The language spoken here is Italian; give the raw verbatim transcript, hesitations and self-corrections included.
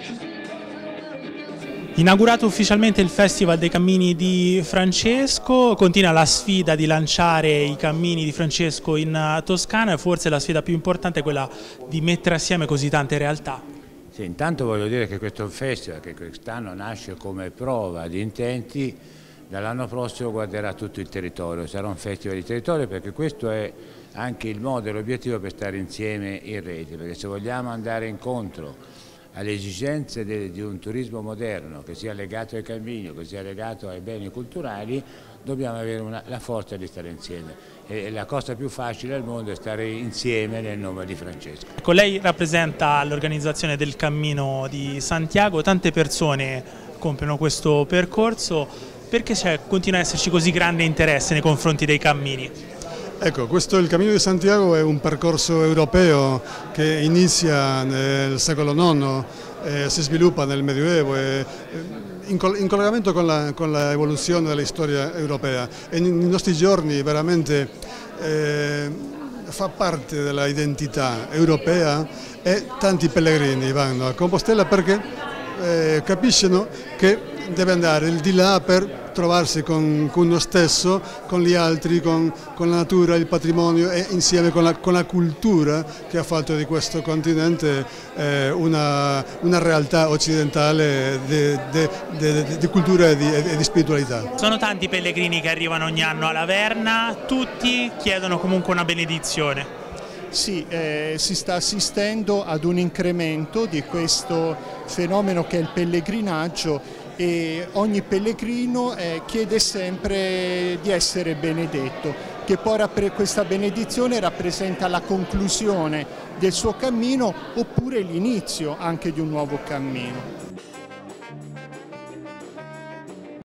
Inaugurato ufficialmente il Festival dei Cammini di Francesco, continua la sfida di lanciare i Cammini di Francesco in Toscana e forse la sfida più importante è quella di mettere assieme così tante realtà. Sì, intanto voglio dire che questo festival, che quest'anno nasce come prova di intenti, dall'anno prossimo guarderà tutto il territorio, sarà un festival di territorio, perché questo è anche il modo e l'obiettivo per stare insieme in rete, perché se vogliamo andare incontro alle esigenze de, di un turismo moderno che sia legato ai cammini, che sia legato ai beni culturali, dobbiamo avere una, la forza di stare insieme e la cosa più facile al mondo è stare insieme nel nome di Francesco. Ecco, lei rappresenta l'organizzazione del Cammino di Santiago, tante persone compiono questo percorso, perché continua ad esserci così grande interesse nei confronti dei cammini? Ecco, questo il Cammino di Santiago è un percorso europeo che inizia nel secolo nono, eh, si sviluppa nel Medioevo e, in, in collegamento con l'evoluzione la, della storia europea e nei nostri giorni veramente eh, fa parte dell'identità europea e tanti pellegrini vanno a Compostela perché eh, capiscono che deve andare di là per trovarsi con, con uno stesso, con gli altri, con, con la natura, il patrimonio e insieme con la, con la cultura che ha fatto di questo continente eh, una, una realtà occidentale di cultura e di, e di spiritualità. Sono tanti pellegrini che arrivano ogni anno alla Verna, tutti chiedono comunque una benedizione. Sì, eh, si sta assistendo ad un incremento di questo fenomeno che è il pellegrinaggio e ogni pellegrino eh, chiede sempre di essere benedetto, che poi questa benedizione rappresenta la conclusione del suo cammino oppure l'inizio anche di un nuovo cammino.